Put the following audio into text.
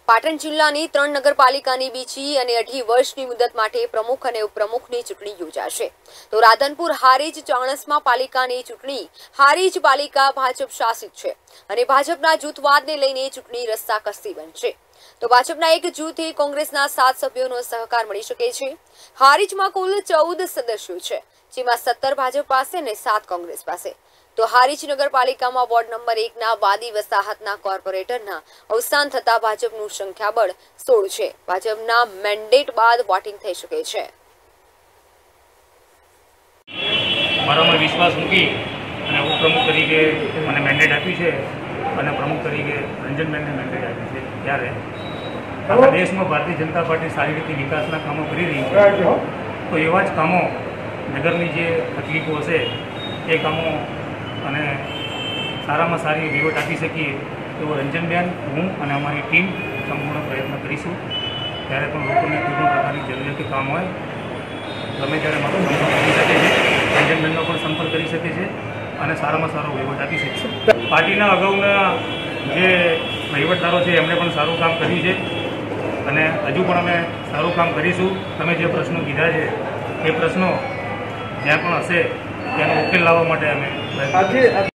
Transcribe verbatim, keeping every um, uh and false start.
પાટણ જિલ્લાની ત્રણ નગરપાલિકાની બીજી અને અઢી વર્ષની મુદત માટે પ્રમુખ અને ઉપપ્રમુખની ચૂંટણી યોજાશે તો રાધનપુર હારીજ ચાણસ્મા પાલિકાની ચૂંટણી હારીજ પાલિકા ભાજપ શાસિત છે અને ભાજપના જૂથવાદને લઈને ચૂંટણી રસ્સાકસી બનશે તો ભાજપના એક જૂથે કોંગ્રેસના સાત સભ્યોનો સહકાર મળી શકે છે। હારીજમાં કુલ ચૌદ સદસ્યો છે, જેમાં સત્તર ભાજપ પાસે અને સાત કોંગ્રેસ પાસે। તો હારીજ નગરપાલિકામાં વોર્ડ નંબર એકના વાદી વસાહતના કોર્પોરેટરના અવસાન થતા ભાજપનું સંખ્યાબળ સોળ છે। ભાજપના મેન્ડેટ બાદ વોટિંગ થઈ શકે છે। મારામાં વિશ્વાસ મૂકી અને ઉપપ્રમુખ તરીકે મને મેન્ડેટ આપ્યું છે અને પ્રમુખ તરીકે રંજનબેનને મેન્ડેટ આપ્યું છે, ત્યારે આખા દેશમાં ભારતીય જનતા પાર્ટી સારી રીતે વિકાસના કામો કરી રહી છે, તો એવા જ કામો નગરની જે તકલીફો હશે એ કામો અને સારામાં સારી વહીવટ આપી શકીએ એવો રંજનબેન, હું અને અમારી ટીમ સંપૂર્ણ પ્રયત્ન કરીશું। ત્યારે પણ લોકોને કોઈ પણ પ્રકારની જરૂરિયાતી કામ હોય ગમે ત્યારે મારો સંપર્ક કરી શકે છે, રંજનબેનનો પણ સંપર્ક કરી શકે છે અને સારામાં સારો વહીવટ આપી શકશે। પાર્ટીના અગાઉના જે વહીવટદારો છે એમણે પણ સારું કામ કર્યું છે અને હજુ પણ અમે સારું કામ કરીશું। તમે જે પ્રશ્નો કીધા છે એ પ્રશ્નો જ્યાં પણ હશે તેનો ઉકેલ લાવવા માટે અમે